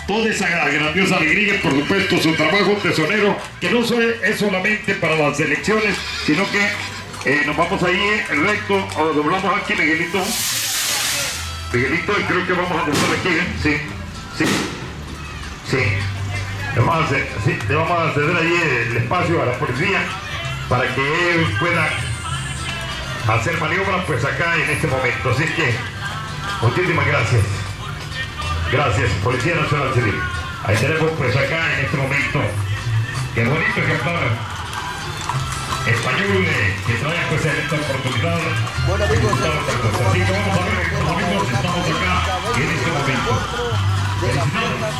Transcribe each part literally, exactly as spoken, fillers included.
toda esa grandiosa alegría, por supuesto su trabajo tesonero, que no es solamente para las elecciones, sino que eh, nos vamos ahí recto, o doblamos aquí, Miguelito, Miguelito, y creo que vamos a doblar aquí, ¿eh? sí, sí, sí, le vamos a hacer, sí, le vamos a ceder ahí el espacio a la policía para que él pueda hacer maniobras pues acá en este momento, así que muchísimas gracias. Gracias, Policía Nacional Civil. Ahí tenemos pues acá en este momento, qué bonito ejemplar español eh, que trae pues en esta oportunidad. Bueno, amigos, así que vamos a ver, los amigos, estamos acá en este momento. Felicidades.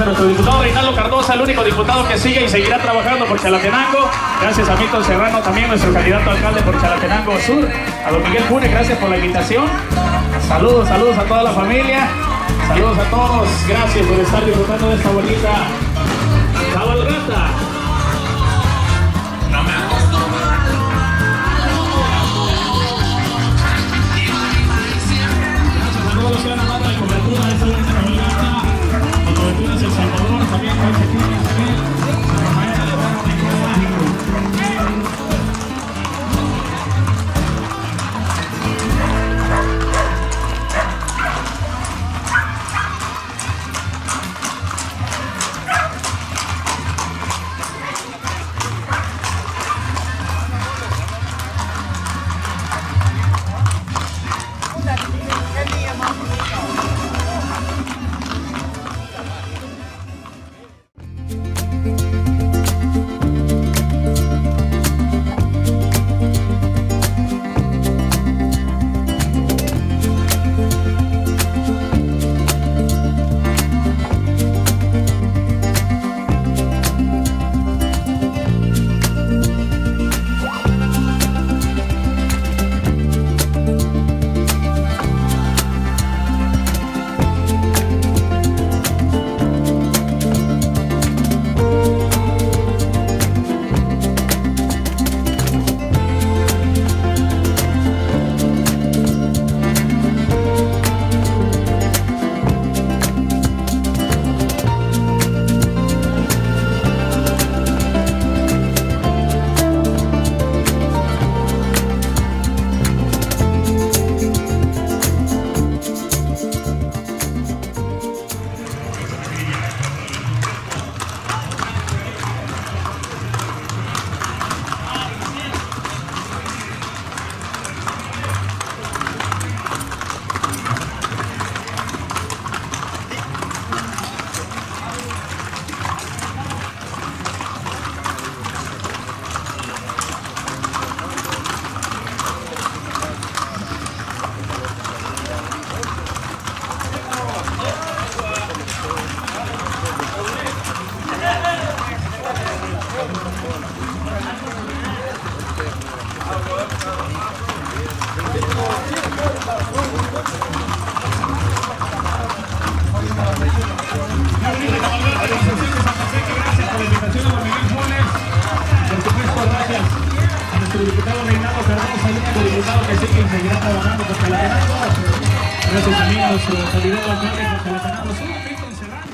a nuestro diputado Reinaldo Cardosa, el único diputado que sigue y seguirá trabajando por Chalatenango. Gracias a Milton Serrano, también nuestro candidato a alcalde por Chalatenango Sur. A don Miguel Funes, gracias por la invitación. Saludos, saludos a toda la familia. Saludos a todos. Gracias por estar disfrutando de esta bonita cabalgata. Todos los que van a dar la cobertura de esta bonita cabalgata, la cobertura es El Salvador, también con ese tiene Isabel, Rafael Alejandro Gracias también a nuestro candidato a alcalde por Chalatenango Sur, Milton Serrano.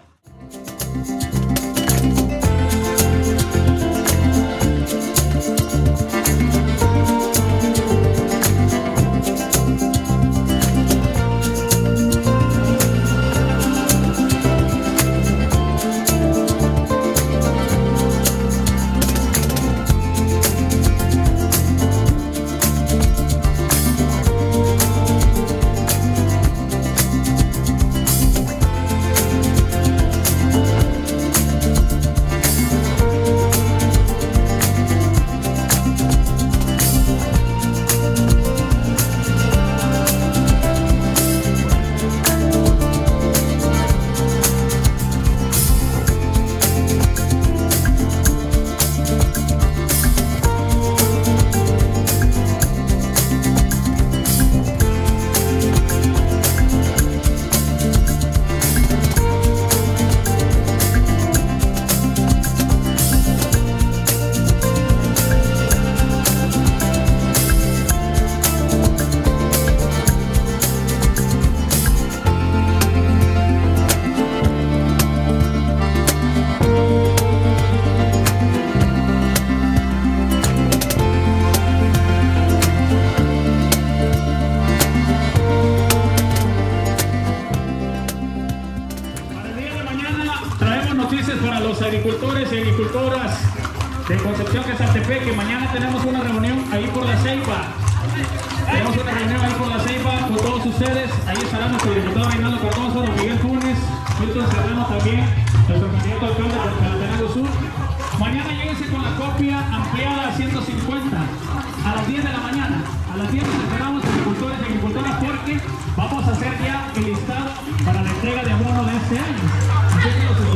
Para los agricultores y agricultoras de Concepción Quezaltepec, que mañana tenemos una reunión ahí por la Ceiba. Tenemos una reunión ahí por la Ceiba con todos ustedes. Ahí estará nuestro diputado Reinaldo Cardosa, don Miguel Funes, Milton Serrano también, nuestro candidato a alcalde por Chalatenango Sur. Mañana lléguense con la copia ampliada a ciento cincuenta a las diez de la mañana. A las diez nos esperamos, agricultores y agricultoras, porque vamos a hacer ya el listado para la entrega de abono de este año. Así que los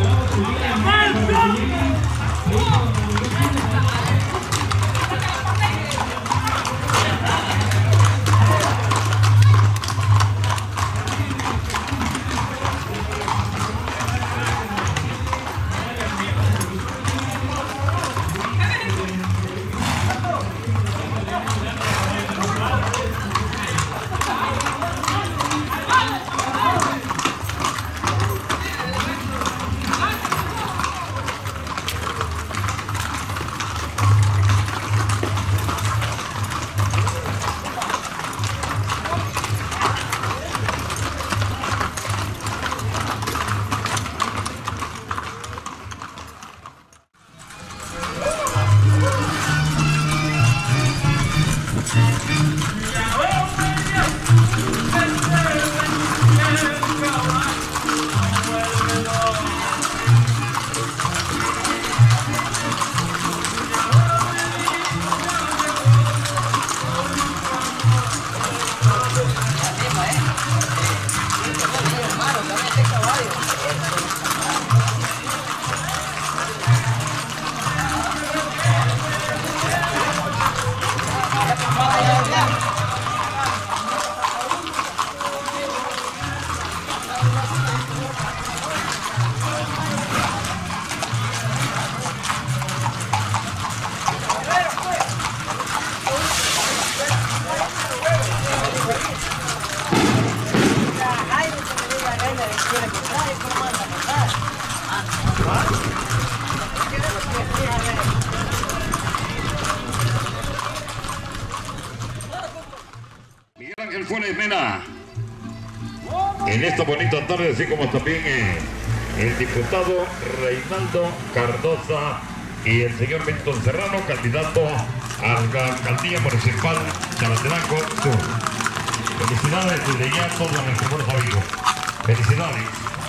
Miguel Ángel Funes Mena, en esta bonita tarde, así como también eh, el diputado Reinaldo Cardosa y el señor Milton Serrano, candidato a la alcaldía municipal Chalatenango Sur. Felicidades desde ya a todos nuestros buenos amigos. Felicidades.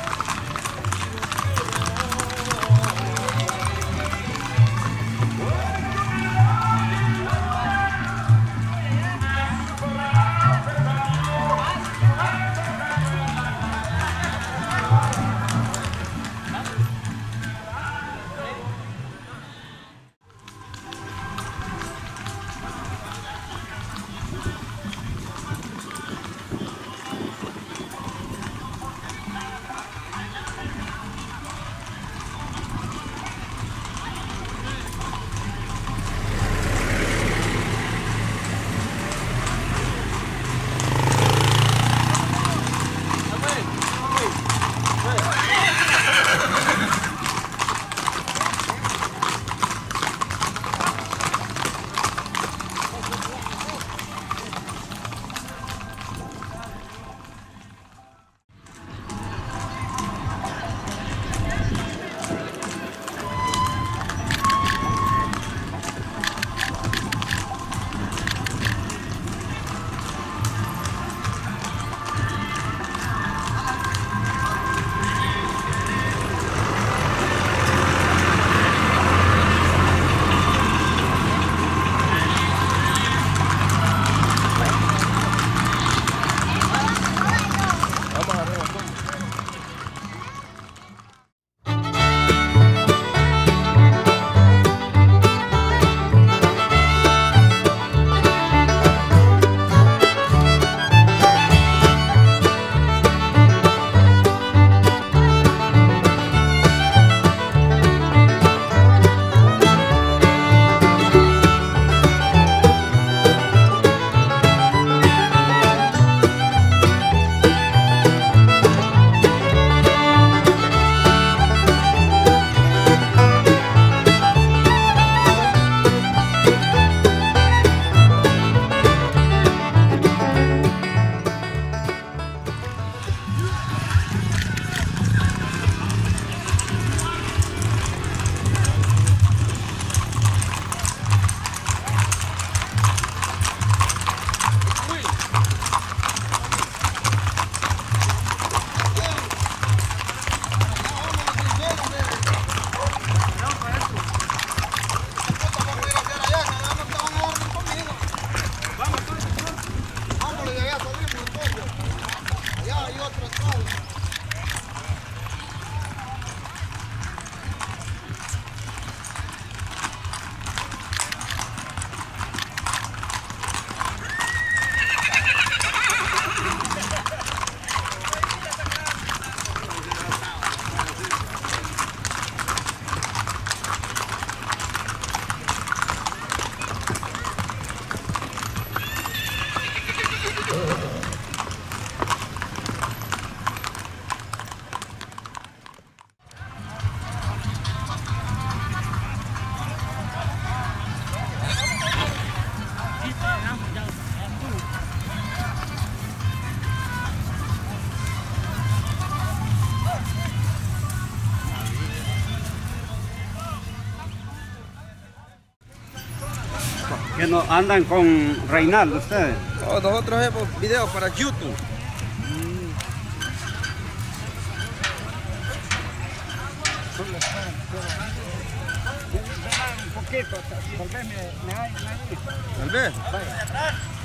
Que no andan con Reinaldo ustedes. No, nosotros hacemos videos para YouTube. Mm. Un poquito, tal vez me, me hay, me hay. Tal vez.